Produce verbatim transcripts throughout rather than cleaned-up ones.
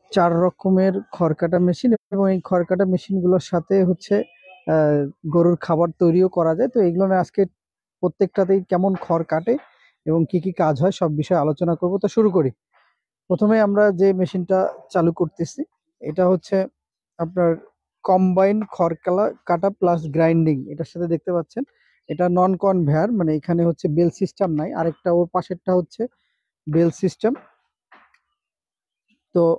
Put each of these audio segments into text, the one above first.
চার রকমের খড় কাটা মেশিন এবং এই খড় কাটা মেশিনগুলোর সাথে হচ্ছে আহ, গরুর খাবার তৈরিও করা যায়। তো এগুলো নিয়ে আজকে প্রত্যেকটাতেই কেমন খড় কাটে এবং কি কি কাজ হয় সব বিষয়ে আলোচনা করব। তো শুরু করি। প্রথমে আমরা যে মেশিনটা চালু করতেছি এটা হচ্ছে আপনার কম্বাইন খড় কালা কাটা প্লাস গ্রাইন্ডিং। এটার সাথে দেখতে পাচ্ছেন এটা নন কনভেয়ার, মানে এখানে হচ্ছে বেল সিস্টেম নাই। আরেকটা ওর পাশেরটা হচ্ছে বেল সিস্টেম। তো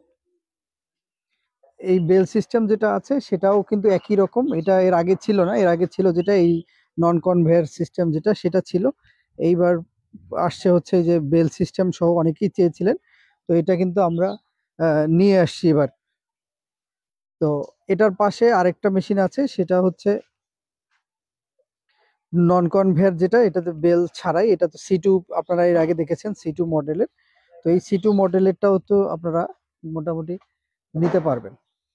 এই বেল সিস্টেম যেটা আছে সেটাও কিন্তু একই রকম। এটা এর আগে ছিল না, এর আগে ছিল যেটা এই নন কনভেয়ার সিস্টেম যেটা সেটা ছিল। এইবার আসছে হচ্ছে যে বেল সিস্টেম সহ, অনেকেই চেয়েছিলেন। তো এটা কিন্তু আমরা আহ, নিয়ে আসছি এবার। তো এটার পাশে আরেকটা মেশিন আছে, সেটা হচ্ছে নন কনভেয়ার যেটা, এটাতে বেল ছাড়াই। এটা তো সি টু, আপনারা এর আগে দেখেছেন সি টু মডেলের। তো এই সি টু মডেলেরটাও তো আপনারা মোটামুটি নিতে পারবেন।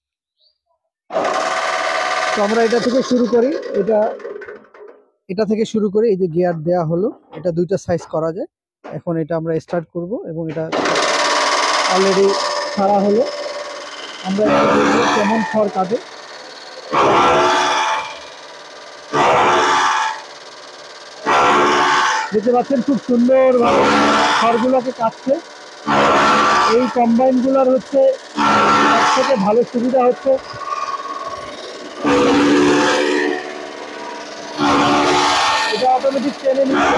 তো আমরা এটা থেকে শুরু করি। এটা এটা থেকে শুরু করে এই যে গিয়ার দেয়া হলো, এটা দুইটা সাইজ করা যায়। এখন এটা আমরা স্টার্ট করব এবং এটা অলরেডি ছাড়া হলো। আমরা একটু দেখবো কেমন খড় কাটে। দেখতে পাচ্ছেন খুব সুন্দর ভাবে খড়গুলোকে কাটছে। এই কম্বাইন গুলার হচ্ছে সবথেকে ভালো সুবিধা হচ্ছে এটা অটোমেটিক টেনে নিচ্ছে।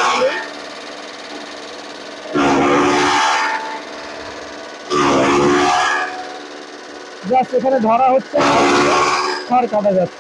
জাস্ট এখানে ধরা হচ্ছে, খড় কাটা যাচ্ছে।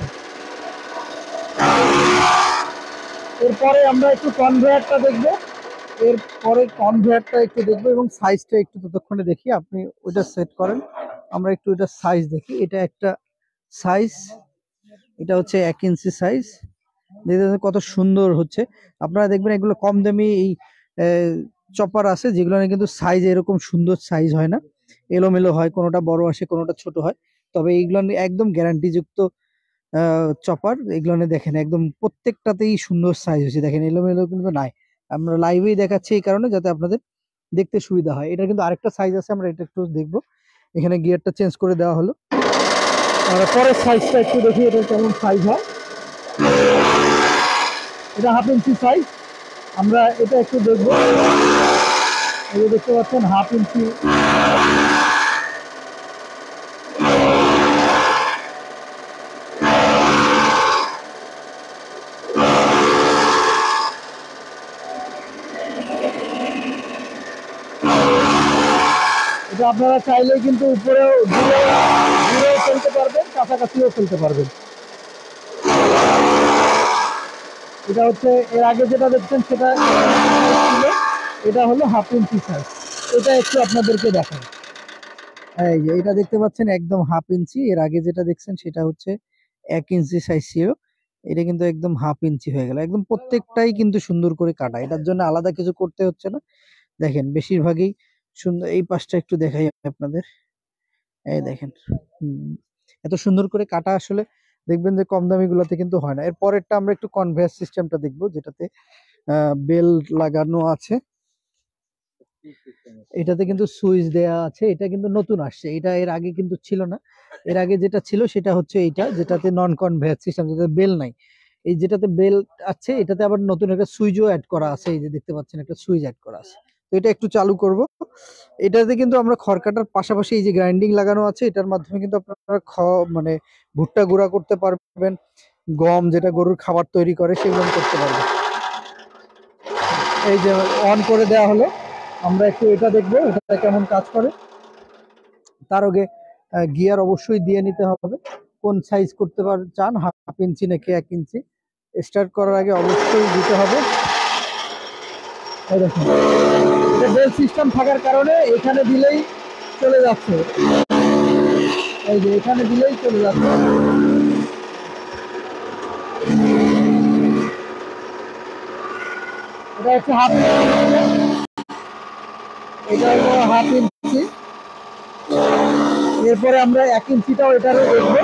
এরপরে আমরা একটু কনভেয়ারটা দেখবো। এরপরে কনভেয়ারটা একটু দেখবো এবং সাইজটা একটু ততক্ষণে দেখি। আপনি ওইটা সেট করেন, আমরা একটু এটা সাইজ দেখি। এটা একটা সাইজ, এটা হচ্ছে এক ইঞ্চি সাইজ। দেখতে কত সুন্দর হচ্ছে। আপনারা দেখবেন এগুলো কম দামি এই চপার আছে যেগুলো কিন্তু সাইজ এরকম সুন্দর সাইজ হয় না, এলোমেলো হয়, কোনোটা বড় আসে কোনোটা ছোট হয়। তবে এইগুলো একদম গ্যারান্টি যুক্ত চপার। এগুলো দেখেন একদম প্রত্যেকটাতেই সুন্দর সাইজ হয়েছে, দেখেন এলোমেলো কিন্তু নাই। আমরা লাইভেই দেখাচ্ছি এই কারণে যাতে আপনাদের দেখতে সুবিধা হয়। এটা কিন্তু আরেকটা সাইজ আছে, আমরা এটা একটু দেখবো। এখানে গিয়ারটা চেঞ্জ করে দেওয়া হলো। আমরা পরের সাইজটা একটু দেখি এটা কেমন সাইজ হয়। এটা হাফ ইঞ্চি সাইজ, আমরা এটা একটু দেখবো। এই যে দেখতে পাচ্ছেন হাফ ইঞ্চি। এটা আপনারা চাইলে কিন্তু উপরেও দূরেও দূরেও ফেলতে পারবেন, কাছাকাছিও ফেলতে পারবেন। এটা হচ্ছে এর আগে যেটা দেখছেন সেটা ছিল, এটা হলো হাফ ইঞ্চি সাইজ। এটা একটু আপনাদেরকে দেখাই। এই যে এটা দেখতে পাচ্ছেন একদম হাফ ইঞ্চি। এর আগে যেটা দেখছেন সেটা হচ্ছে এক ইঞ্চি সাইজ ছিল, এটা কিন্তু একদম হাফ ইঞ্চি হয়ে গেল। একদম প্রত্যেকটাই কিন্তু সুন্দর করে কাটা, এটার জন্য আলাদা কিছু করতে হচ্ছে না। দেখেন বেশিরভাগই সুন্দর। এই পাশটা একটু দেখাই আপনাদের। এই দেখেন হুম, এত সুন্দর করে কাটা আসলে দেখবেন যে কম দামি গুলাতে কিন্তু হয় না। এর পরেরটা আমরা একটু কনভেয়ার সিস্টেমটা দেখবো, যেটাতে বেল লাগানো আছে। এটাতে কিন্তু সুইচ দেয়া আছে, এটা কিন্তু নতুন আসছে, এটা এর আগে কিন্তু ছিল না। এর আগে যেটা ছিল সেটা হচ্ছে এইটা, যেটাতে নন কনভেয়ার সিস্টেম, যেটাতে বেল নাই। এই যেটাতে বেল আছে এটাতে আবার নতুন একটা সুইচও অ্যাড করা আছে। এই যে দেখতে পাচ্ছেন একটা সুইচ অ্যাড করা আছে। তো এটা একটু চালু করব। এটাতে কিন্তু আমরা খড় কাটার পাশাপাশি এই যে গ্রাইন্ডিং লাগানো আছে, এটার মাধ্যমে কিন্তু আপনারা খ মানে ভুট্টা গুঁড়া করতে পারবেন, গম যেটা গরুর খাবার তৈরি করে সেগুলো করতে পারবেন। এই যে অন করে দেওয়া হলো, আমরা একটু এটা দেখবো এটা কেমন কাজ করে। তার আগে গিয়ার অবশ্যই দিয়ে নিতে হবে। কোন সাইজ করতে পার চান, হাফ ইঞ্চি নাকি এক ইঞ্চি, স্টার্ট করার আগে অবশ্যই দিতে হবে। এই দেখুন এটা বেল সিস্টেম থাকার কারণে এখানে দিলেই চলে যাচ্ছে। এই যে এখানে দিলেই চলে যাচ্ছে। এটা হচ্ছে হাফ ইঞ্চি, এটা হলো হাফ ইঞ্চি। এরপরে আমরা এক ইঞ্চিটাও এটারও দেখবো।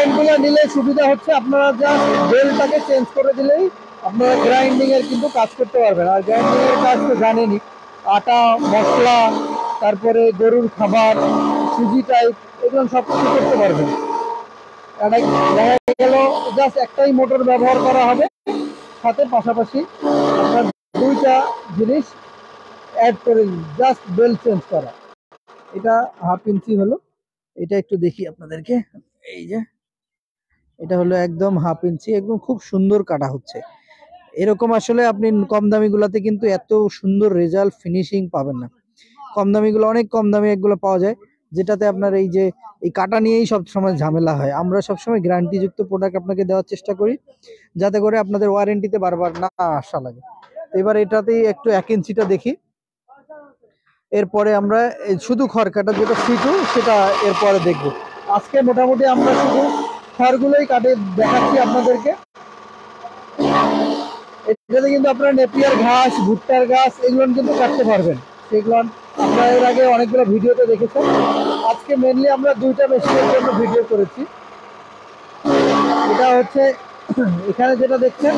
কম্বাইনগুলো নিলে সুবিধা হচ্ছে আপনারা জাস্ট বেলটাকে চেঞ্জ করে দিলেই আপনারা গ্রাইন্ডিং এর কিন্তু কাজ করতে পারবেন। আর গ্রাইন্ডিং এর কাজ তো জানেনই, আটা, মশলা, তারপরে গরুর খাবার, সুজি টাইপ, এগুলো সব কিছু করতে পারবেন। দেখা গেল জাস্ট একটাই মোটর ব্যবহার করা হবে, সাথে পাশাপাশি আপনার দুইটা জিনিস অ্যাড করে জাস্ট বেল চেঞ্জ করা। এটা হাফ ইঞ্চি হলো, এটা একটু দেখি আপনাদেরকে। এই যে এটা হলো একদম হাফ ইঞ্চি, একদম খুব সুন্দর কাটা হচ্ছে। এরকম আসলে আপনি কম দামি গুলাতে কিন্তু এত সুন্দর রেজাল্ট ফিনিশিং পাবেন না। কম দামি গুলো অনেক কম দামি এগুলো পাওয়া যায়, যেটাতে আপনার এই যে এই কাটা নিয়েই সব সময় ঝামেলা হয়। আমরা সবসময় গ্যারান্টি যুক্ত প্রোডাক্ট আপনাকে দেওয়ার চেষ্টা করি, যাতে করে আপনাদের ওয়ারেন্টিতে বারবার না আসা লাগে। এবার এটাতেই একটু এক ইঞ্চিটা দেখি, এরপরে আমরা শুধু খড় কাটা যেটা ফিটু সেটা এরপরে দেখব। আজকে মোটামুটি আমরা শুধু খড়গুলোই কাটে দেখাচ্ছি আপনাদেরকে। এটাতে কিন্তু আপনারা নেপিয়ার ঘাস, ভুট্টার ঘাস এগুলো কিন্তু কাটতে পারবেন। সেগুলো আপনারা এর আগে অনেকগুলো ভিডিওতে দেখেছেন। আজকে মেনলি আমরা দুইটা মেশিনের জন্য ভিডিও করেছি। এটা হচ্ছে এখানে যেটা দেখছেন,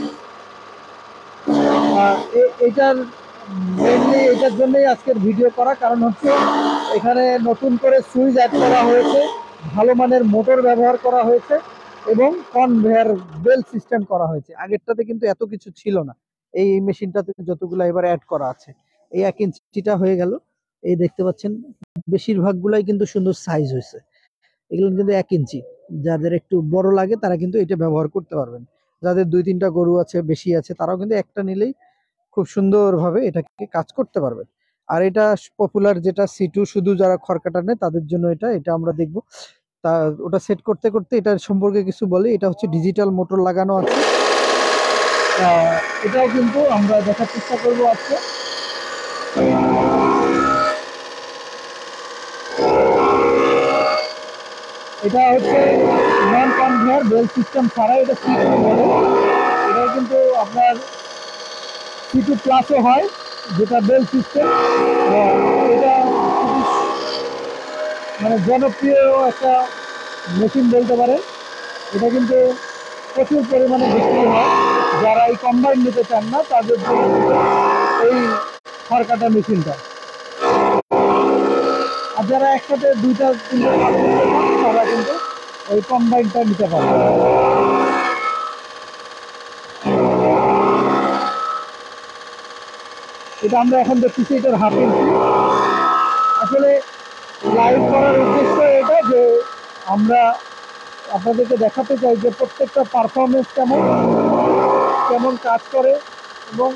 এটার মেনলি এটার জন্যই আজকের ভিডিও করা, কারণ হচ্ছে এখানে নতুন করে সুইচ অ্যাড করা হয়েছে, ভালো মানের মোটর ব্যবহার করা হয়েছে এবং কনভেয়ার বেল সিস্টেম করা হয়েছে। আগেরটাতে কিন্তু এত কিছু ছিল না, এই মেশিনটাতে যতগুলো এবার অ্যাড করা আছে। এই এক ইঞ্চিটা হয়ে গেল, এই দেখতে পাচ্ছেন বেশিরভাগগুলাই কিন্তু সুন্দর সাইজ হয়েছে। এগুলো কিন্তু এক ইঞ্চি, যাদের একটু বড় লাগে তারা কিন্তু এটা ব্যবহার করতে পারবেন। যাদের দুই তিনটা গরু আছে, বেশি আছে, তারাও কিন্তু একটা নিলেই খুব সুন্দরভাবে এটাকে কাজ করতে পারবেন। আর এটা পপুলার যেটা সিটু, শুধু যারা খড় কাটা নেয় তাদের জন্য এটা এটা আমরা দেখব। তা ওটা সেট করতে করতে এটার সম্পর্কে কিছু বলি। এটা হচ্ছে ডিজিটাল মোটর লাগানো আছে, এটাও কিন্তু আমরা দেখার চেষ্টা করবো আজকে। এটা হচ্ছে নন কনভেয়ার বেল সিস্টেম ছাড়া, এটা সিটু বলে। এটা কিন্তু আপনার সিটু প্লাসও হয়, যেটা বেল সিস্টেম। এটা মানে জনপ্রিয় একটা মেশিন বলতে পারেন। এটা কিন্তু প্রচুর পরিমাণে বিক্রি হয়। যারা এই কম্বাইন নিতে চান না তাদের জন্য এই খড় কাটা মেশিনটা, আর যারা একসাথে দুইটা তিনটা কাজ করতে চান তারা কিন্তু এই কম্বাইনটা নিতে পারবে। এটা আমরা এখন দেখতেছি এটার হাফ ইঞ্চি। আসলে লাইভ করার উদ্দেশ্য এটা যে আমরা আপনাদেরকে দেখাতে চাই যে প্রত্যেকটা পারফরমেন্স কেমন কেমন কাজ করে এবং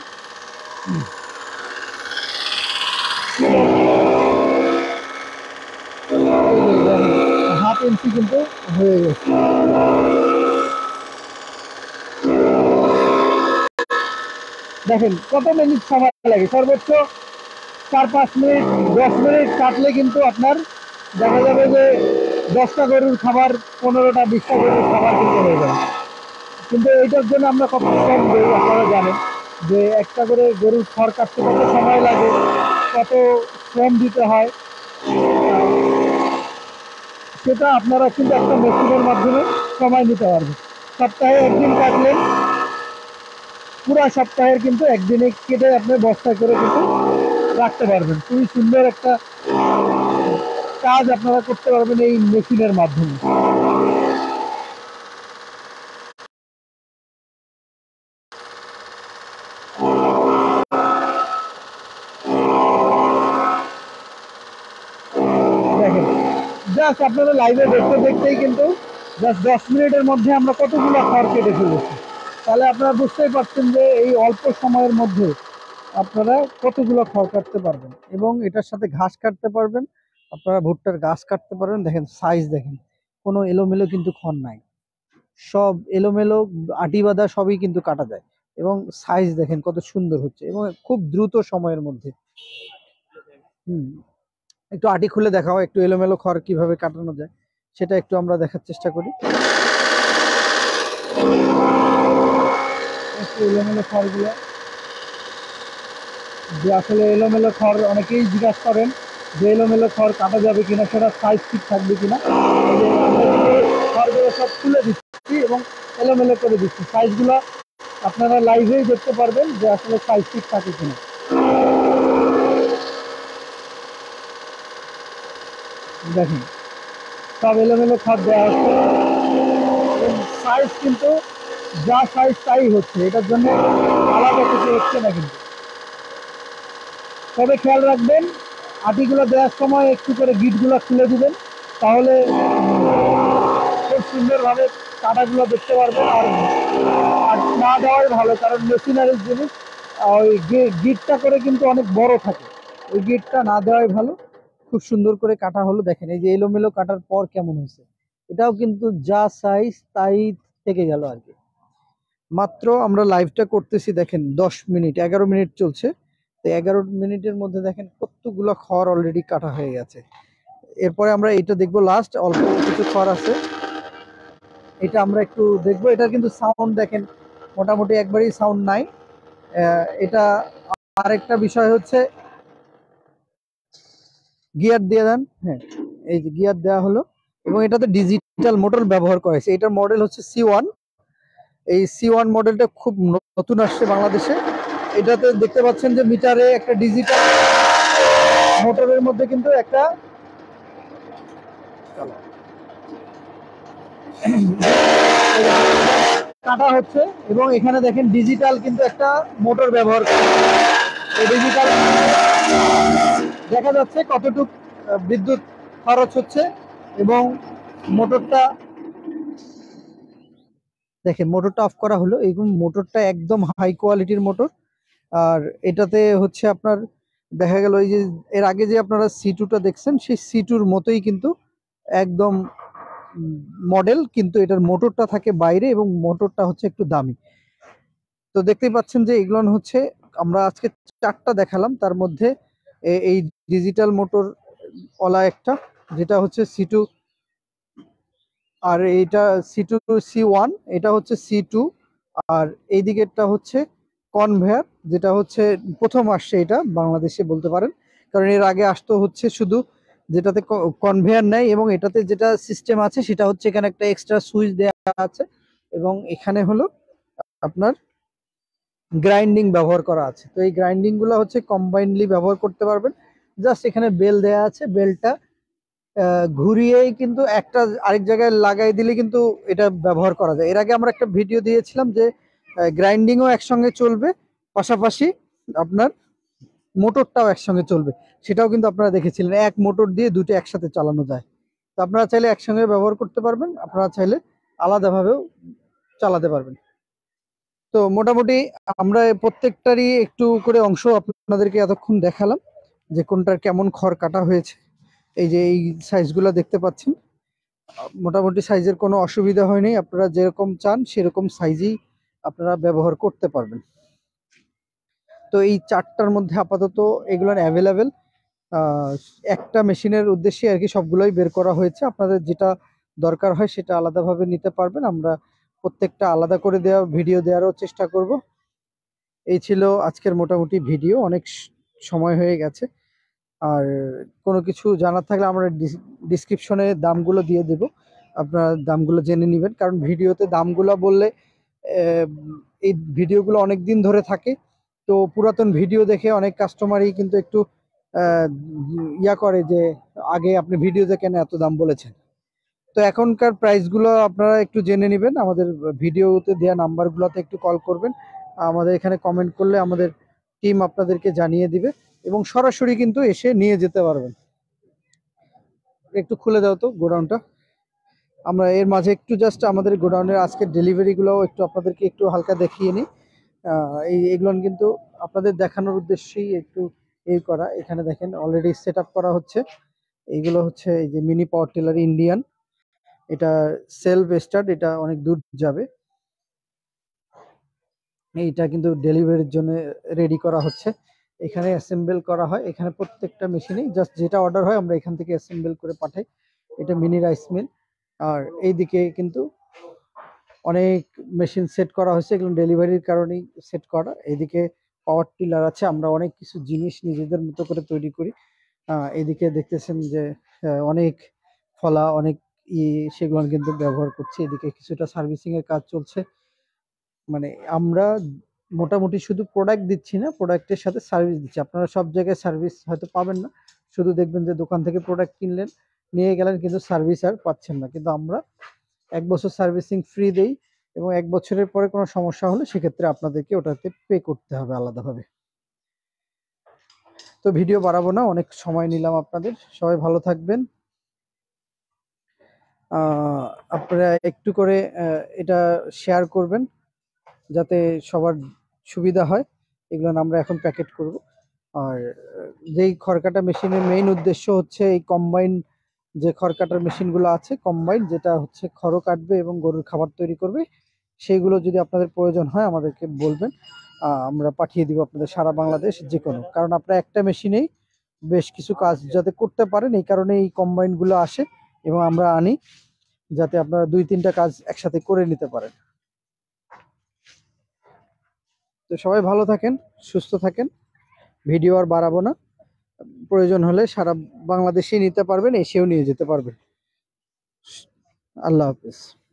হাফ ইঞ্চি কিন্তু হয়ে গেছে। দেখেন কত মিনিট সময় লাগে, সর্বোচ্চ চার পাঁচ মিনিট দশ মিনিট কাটলে কিন্তু আপনার দেখা যাবে যে দশটা গরুর খাবার, পনেরোটা বিশটা গরুর খাবার কিন্তু হয়ে যাবে। কিন্তু এইটার জন্য আমরা কত শ্রম দিই আপনারা জানেন, যে একটা করে গরুর খড় কাটতে কত সময় লাগে, কত শ্রম দিতে হয়, সেটা আপনারা কিন্তু একটা মেশিনের মাধ্যমে সময় নিতে পারবেন। সপ্তাহে একদিন কাটলেন, পুরা সপ্তাহের কিন্তু একদিনে কেটে আপনি বস্তায় করে কিন্তু রাখতে পারবেন। খুবই সুন্দর একটা কাজ আপনারা করতে পারবেন এই মেশিনের মাধ্যমে। দেখেন জাস্ট আপনারা লাইভে দেখতে দেখতেই কিন্তু জাস্ট দশ মিনিটের মধ্যে আমরা কতগুলো খড় কেটে ফেলেছি। তাহলে আপনারা বুঝতেই পারছেন যে এই অল্প সময়ের মধ্যে আপনারা কতগুলো খড় কাটতে পারবেন, এবং এটার সাথে ঘাস কাটতে পারবেন, আপনারা ভুট্টার ঘাস কাটতে পারবেন। দেখেন সাইজ দেখেন, কোনো এলোমেলো কিন্তু খড় নাই, সব এলোমেলো আটি বাঁধা সবই কিন্তু কাটা যায়। এবং সাইজ দেখেন কত সুন্দর হচ্ছে, এবং খুব দ্রুত সময়ের মধ্যে। হুম একটু আটি খুলে দেখাও, একটু এলোমেলো খড় কিভাবে কাটানো যায় সেটা একটু আমরা দেখার চেষ্টা করি। একটু এলোমেলো খড়গুলো, যে আসলে এলোমেলো খড় অনেকেই জিজ্ঞাসা করেন যে এলোমেলো খড় কাটা যাবে কিনা, সেটা সাইজ ঠিক থাকবে কিনা। খড়গুলো সব তুলে দিচ্ছি এবং এলোমেলো করে দিচ্ছি। সাইজগুলো আপনারা লাইভেই দেখতে পারবেন যে আসলে সাইজ ঠিক থাকে কিনা। দেখেন সব এলোমেলো খাদ দেওয়া হচ্ছে, সাইজ কিন্তু যা সাইজ তাই হচ্ছে, এটার জন্য আলাদা কিছু হচ্ছে না। কিন্তু তবে খেয়াল রাখবেন আটিগুলো দেওয়ার সময় একটু করে গিটগুলো খুলে দিবেন, তাহলে খুব সুন্দরভাবে কাটাগুলো দেখতে পারবেন। আর আর না দেওয়াই ভালো, কারণ মেশিনারির জিনিস ওই গিটটা করে কিন্তু অনেক বড় থাকে, ওই গিটটা না দেওয়াই ভালো। খুব সুন্দর করে কাটা হলো, দেখেন এই যে এলোমেলো কাটার পর কেমন হয়েছে। এটাও কিন্তু যা সাইজ তাই থেকে গেল আর কি। মাত্র আমরা লাইভটা করতেছি, দেখেন দশ মিনিট এগারো মিনিট চলছে। তো এগারো মিনিটের মধ্যে দেখেন কতগুলো খড় অলরেডি কাটা হয়ে গেছে। এরপরে আমরা এটা দেখবো, লাস্ট অল্প কিছু খড় আছে, এটা আমরা একটু দেখবো। এটা কিন্তু সাউন্ড দেখেন মোটামুটি একবারই সাউন্ড নাই। এটা আরেকটা বিষয় হচ্ছে গিয়ার দিয়ে দেন, হ্যাঁ এই যে গিয়ার দেওয়া হলো, এবং এটাতে ডিজিটাল মোটর ব্যবহার করা হয়েছে। এটার মডেল হচ্ছে সি ওয়ান। এই সি ওয়ান মডেলটা খুব নতুন আসছে বাংলাদেশে। এটাতে দেখতে পাচ্ছেন যে মিটারে একটা ডিজিটাল মোটরের মধ্যে কিন্তু একটা কাটা হচ্ছে, এবং এখানে দেখেন ডিজিটাল কিন্তু একটা মোটর ব্যবহার করে। এই ডিজিটাল দেখা যাচ্ছে কতটুক বিদ্যুৎ খরচ হচ্ছে, এবং মোটরটা দেখেন মোটরটা অফ করা হলো। এই মোটরটা একদম হাই কোয়ালিটির মোটর। আর এটাতে হচ্ছে আপনার দেখা গেল এই যে এর আগে যে আপনারা সি টুটা দেখছেন সেই সি টুর মতোই কিন্তু একদম মডেল, কিন্তু এটার মোটরটা থাকে বাইরে এবং মোটরটা হচ্ছে একটু দামি। তো দেখতেই পাচ্ছেন যে এগুলো হচ্ছে আমরা আজকে চারটা দেখালাম, তার মধ্যে এই ডিজিটাল মোটর ওলা একটা, যেটা হচ্ছে সি টু, আর এইটা সি টু সি ওয়ান, এটা হচ্ছে সি টু। আর এই দিকেরটা হচ্ছে কনভেয়ার, যেটা হচ্ছে প্রথম আসছে এটা বাংলাদেশে বলতে পারেন, কারণ এর আগে আসতো হচ্ছে শুধু যেটাতে কনভেয়ার নেই, এবং এটাতে যেটা সিস্টেম আছে সেটা হচ্ছে এখানে একটা এক্সট্রা সুইচ দেওয়া আছে, এবং এখানে হলো আপনার গ্রাইন্ডিং ব্যবহার করা আছে। তো এই গ্রাইন্ডিং গুলো হচ্ছে কম্বাইনলি ব্যবহার করতে পারবেন। জাস্ট এখানে বেল দেয়া আছে, বেলটা ঘুরিয়েই কিন্তু একটা আরেক জায়গায় লাগাই দিলে কিন্তু এটা ব্যবহার করা যায়। এর আগে আমরা একটা ভিডিও দিয়েছিলাম যে গ্রাইন্ডিংও একসঙ্গে চলবে, পাশাপাশি আপনার মোটরটাও একসঙ্গে চলবে, সেটাও কিন্তু আপনারা দেখেছিলেন। এক মোটর দিয়ে দুটো একসাথে চালানো যায়। তো আপনারা চাইলে একসঙ্গে ব্যবহার করতে পারবেন, আপনারা চাইলে আলাদাভাবেও চালাতে পারবেন। তো মোটামুটি আমরা প্রত্যেকটারই একটু করে অংশ আপনাদেরকে এতক্ষণ দেখালাম যে কোনটার কেমন খড় কাটা হয়েছে। এই যে এই সাইজগুলো দেখতে পাচ্ছেন, মোটামুটি সাইজের কোনো অসুবিধা হয়নি। আপনারা যেরকম চান সেরকম সাইজই আপনারা ব্যবহার করতে পারবেন। তো এই চারটার মধ্যে আপাতত এগুলো অ্যাভেলেবেল। একটা মেশিনের উদ্দেশ্যে আর কি সবগুলোই বের করা হয়েছে। আপনাদের যেটা দরকার হয় সেটা আলাদাভাবে নিতে পারবেন। আমরা প্রত্যেকটা আলাদা করে দেওয়া ভিডিও দেওয়ারও চেষ্টা করব। এই ছিল আজকের মোটামুটি ভিডিও, অনেক সময় হয়ে গেছে। আর কোনো কিছু জানার থাকলে আমরা ডিসক্রিপশনে দামগুলো দিয়ে দেব, আপনারা দামগুলো জেনে নেবেন। কারণ ভিডিওতে দামগুলো বললে এই ভিডিওগুলো অনেক দিন ধরে থাকে, তো পুরাতন ভিডিও দেখে অনেক কাস্টমারই কিন্তু একটু ইয়া করে যে আগে আপনি ভিডিওতে কেন এত দাম বলেছেন। তো এখনকার প্রাইসগুলো আপনারা একটু জেনে নেবেন, আমাদের ভিডিওতে দেওয়া নাম্বারগুলোতে একটু কল করবেন, আমাদের এখানে কমেন্ট করলে আমাদের টিম আপনাদেরকে জানিয়ে দিবে, এবং সরাসরি কিন্তু এসে নিয়ে যেতে পারবেন। একটু খুলে দাও তো গোডাউনটা, আমরা এর মাঝে একটু জাস্ট আমাদের গোডাউনের আজকের ডেলিভারিগুলোও একটু আপনাদেরকে একটু হালকা দেখিয়ে নিই। এই এগুলো কিন্তু আপনাদের দেখানোর উদ্দেশ্যেই একটু এই করা। এখানে দেখেন অলরেডি সেট আপ করা হচ্ছে। এইগুলো হচ্ছে এই যে মিনি পাওয়ার টিলার ইন্ডিয়ান, এটা সেলফ স্টার্ট, এটা অনেক দূর যাবে। এইটা কিন্তু ডেলিভারির জন্য রেডি করা হচ্ছে। এখানে অ্যাসেম্বল করা হয়, এখানে প্রত্যেকটা মেশিনেই জাস্ট যেটা অর্ডার হয় আমরা এখান থেকে অ্যাসেম্বল করে পাঠাই। এটা মিনি রাইস মিল। আর এইদিকে কিন্তু অনেক মেশিন সেট করা হয়েছে, এগুলো ডেলিভারির কারণেই সেট করা। এদিকে পাওয়ার টিলার আছে, আমরা অনেক কিছু জিনিস নিজেদের মতো করে তৈরি করি। এদিকে দেখতেছেন যে অনেক ফলা, অনেক ই সেগুলো কিন্তু ব্যবহার করছি। এদিকে কিছুটা সার্ভিসিং এর কাজ চলছে। মানে আমরা মোটামুটি শুধু প্রোডাক্ট দিচ্ছি না, প্রোডাক্টের সাথে সার্ভিস দিচ্ছি। আপনারা সব জায়গায় সার্ভিস হয়তো পাবেন না, শুধু দেখবেন যে দোকান থেকে প্রোডাক্ট কিনলেন নিয়ে গেলেন কিন্তু সার্ভিস আর পাচ্ছেন না। কিন্তু আমরা এক বছর সার্ভিসিং ফ্রি দেই এবং এক বছরের পরে কোনো সমস্যা হলে সেক্ষেত্রে আপনাদেরকে ওটাতে পে করতে হবে আলাদাভাবে। তো ভিডিও বাড়াবো না, অনেক সময় নিলাম আপনাদের। সবাই ভালো থাকবেন। আহ আপনারা একটু করে এটা শেয়ার করবেন যাতে সবার সুবিধা হয়। এগুলো আমরা এখন প্যাকেট করব। আর যেই খড়কাটা মেশিনের মেইন উদ্দেশ্য হচ্ছে এই কম্বাইন যে খড়কাটার মেশিনগুলো আছে, কম্বাইন যেটা হচ্ছে খড়ও কাটবে এবং গরুর খাবার তৈরি করবে, সেইগুলো যদি আপনাদের প্রয়োজন হয় আমাদেরকে বলবেন, আমরা পাঠিয়ে দিব আপনাদের সারা বাংলাদেশ যে কোনো। কারণ আপনারা একটা মেশিনেই বেশ কিছু কাজ যাতে করতে পারেন এই কারণে এই কম্বাইনগুলো আসে এবং আমরা আনি যাতে আপনারা দুই তিনটা কাজ একসাথে করে নিতে পারেন। তো সবাই ভালো থাকেন, সুস্থ থাকেন। ভিডিও আর বাড়াবো না, প্রয়োজন হলে সারা বাংলাদেশে নিতে পারবেন, এসেও নিয়ে যেতে পারবেন। আল্লাহ হাফেজ।